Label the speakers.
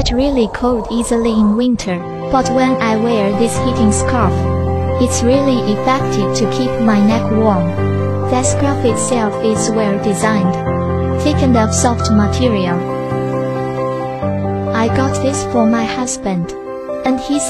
Speaker 1: get really cold easily in winter, but when I wear this heating scarf, it's really effective to keep my neck warm. The scarf itself is well designed, thick and of soft material. I got this for my husband, and he